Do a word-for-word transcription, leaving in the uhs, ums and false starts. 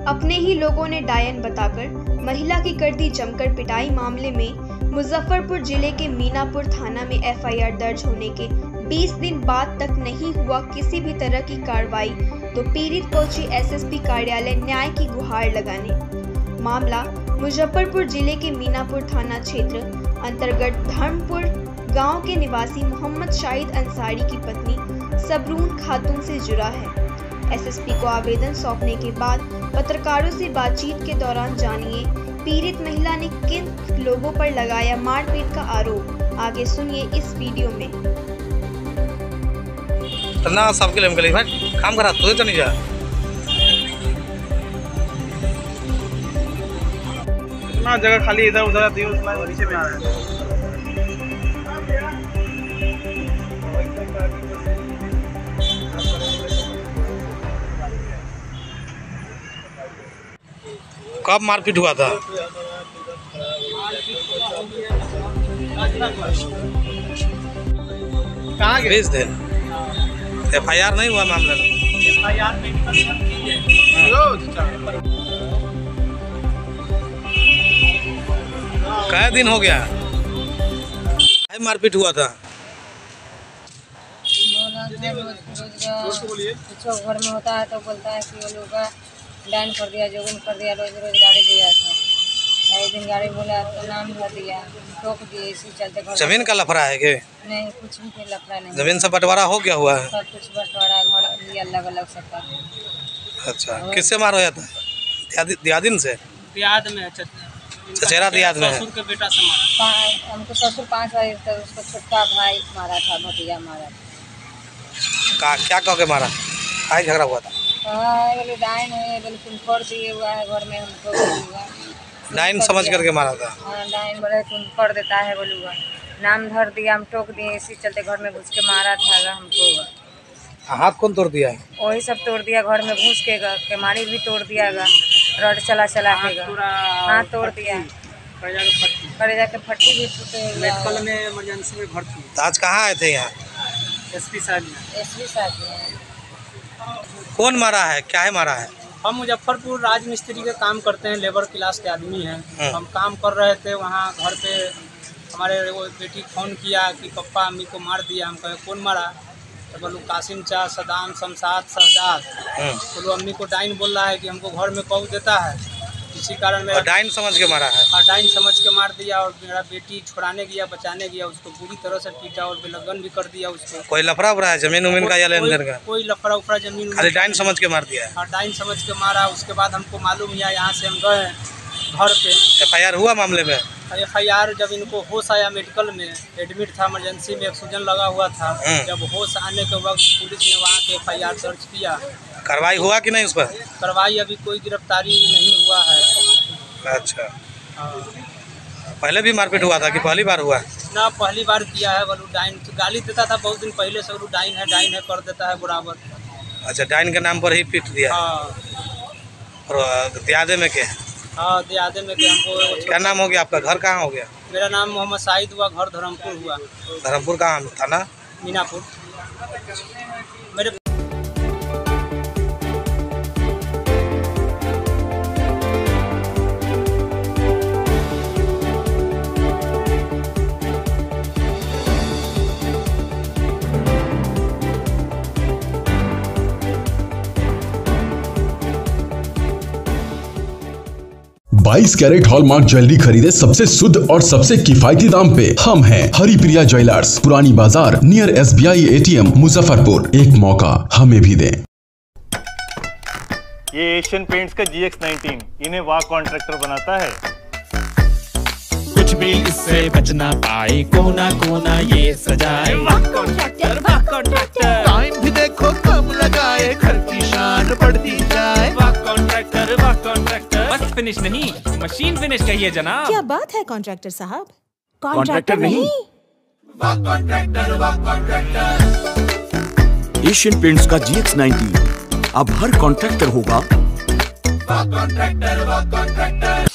अपने ही लोगों ने डायन बताकर महिला की कर दी जमकर पिटाई मामले में मुजफ्फरपुर जिले के मीनापुर थाना में एफ आई आर दर्ज होने के बीस दिन बाद तक नहीं हुआ किसी भी तरह की कार्रवाई, तो पीड़ित पहुंची एस एस पी कार्यालय न्याय की गुहार लगाने। मामला मुजफ्फरपुर जिले के मीनापुर थाना क्षेत्र अंतर्गत धर्मपुर गांव के निवासी मोहम्मद शाहिद अंसारी की पत्नी सबरून खातून से जुड़ा है। एस एस पी को आवेदन सौंपने के बाद पत्रकारों से बातचीत के दौरान जानिए पीड़ित महिला ने किन लोगों पर लगाया मारपीट का आरोप। आगे सुनिए इस वीडियो में। ना सबके लिए निकले भाई काम करा तो तो नहीं जा ना जगह खाली इधर उधर दी उतना नीचे में आ रहा है। कब मारपीट हुआ था? कहाँ गए? बीस दिन। एफ आई आर नहीं हुआ मामले में? एफ आई आर क्या दिन हो गया मारपीट हुआ था? घर में होता है तो बोलता है कि वो लोग का डाइन कर दिया, जोगिन कर दिया, रोज रोज गाड़ी दिया था। एक दिन गाड़ी बोला तो नाम भर दिया, ठोक दिए, इसी चलते घर। जमीन का लफड़ा है कि नहीं? कुछ भी कोई लफड़ा नहीं। जमीन से बंटवारा हो गया हुआ है? सब कुछ बंटवारा, घर भी अलग अलग सबका। अच्छा, किससे मार हो जाता है? दियादिन से? दियाद में चचेरा दियाद में है। ससुर के बेटा से मारा। हमको ससुर पाँच बजे तक उसको छोटका भाई मारा था, भतीजा मारा का क्या कह के मारा? काय झगड़ा हुआ था? हाँ, बोले डाइन है, बोले तुम कर दिए हुआ है घर में, हमको डाइन समझ करके मारा था? हाँ, डाइन बोले तुम कर देता है, बोलूँगा नाम धर दिया, हम टोक दिए, इसी चलते घर में घुस के मारा था हमको। हाथ कौन तोड़ दिया है? वही सब तोड़ दिया, घर में घुस के केमाड़ी भी तोड़ दिया गा, रड चला चला के हाथ तोड़ दिया, करेजा के फट्टी भी टूटे। मेडिकल में इमरजेंसी में भर्ती। आज कहाँ आए थे यहाँ? एस पी साहब एस पी साहब। कौन मारा है, क्या है मारा है? हम मुजफ्फरपुर राजमिस्त्री के काम करते हैं, लेबर क्लास के आदमी हैं। हम काम कर रहे थे वहाँ घर पे, हमारे वो बेटी फ़ोन किया कि पप्पा अम्मी को मार दिया। हम कहे कौन मारा? तो बोलूँ कासिम चा, सदाम, शमशाद, शहजाद। बोलो अम्मी को डाइन बोल रहा है कि हमको घर में कौन देता है, इसी कारण मेरा डाइन समझ के मारा है। हाँ, डाइन समझ के मार दिया। और मेरा बेटी छुड़ाने गया, बचाने गया, उसको पूरी तरह से पीटा और बेलगन भी कर दिया उसको। कोई लफड़ा उफड़ा है जमीन उमीन का या लेन देन का? कोई लफड़ा उफड़ा जमीन, खाली डाइन समझ के मार दिया है। हाँ, डाइन समझ के मारा। उसके बाद हमको मालूम हुआ, यहाँ से हम गए घर पे। एफ आई आर हुआ मामले में? एफ आई आर जब इनको होश आया, मेडिकल में एडमिट था, इमरजेंसी में ऑक्सीजन लगा हुआ था। जब होश आने के वक्त पुलिस ने वहाँ के एफ आई आर दर्ज किया। कार्रवाई हुआ कि नहीं उस पर? कार्रवाई अभी कोई गिरफ्तारी नहीं हुआ है। अच्छा, पहले भी मारपीट हुआ था कि पहली बार हुआ? ना, पहली बार किया है। बोलू डाइन गाली देता था बहुत दिन पहले से, बोलू डाइन है डाइन है कर देता है बराबर। अच्छा, डाइन के नाम पर ही पीट दिया? हाँ। और दियादे में के? हाँ, दियादे में के। हमको क्या नाम हो गया आपका? घर कहाँ हो गया? मेरा नाम मोहम्मद शाहिद हुआ, घर धर्मपुर हुआ। धर्मपुर कहाँ थाना? मीनापुर। मेरे बाईस कैरेट हॉलमार्क ज्वेलरी खरीदे सबसे शुद्ध और सबसे किफायती दाम पे। हम हैं Haripriya jewellers, Purani Bazar, near S B I A T M, Muzaffarpur. एक मौका हमें भी दें। ये एशियन पेंट्स का जी एक्स नाइनटीन, इन्हें वाह कॉन्ट्रैक्टर बनाता है। कुछ भी इससे बचना पाए, कोना कोना ये सजाए। वाह कॉन्ट्रैक्टर, वाह कॉन्ट्रैक्टर। टाइम भी देखो कम लगाए, घर की शान बढ़ती जाए। वाह कॉन्ट्रैक्टर, वाह कॉन्ट्रैक्टर। बस फिनिश नहीं, मशीन फिनिश कहिए जनाब। क्या बात है कॉन्ट्रैक्टर साहब? कॉन्ट्रैक्टर नहीं, वाह कॉन्ट्रैक्टर, वाह कॉन्ट्रैक्टर। एशियन पेंट्स का जी एक्स नाइनटीन अब हर कॉन्ट्रैक्टर होगा वाह कॉन्ट्रैक्टर, वाह कॉन्ट्रैक्टर।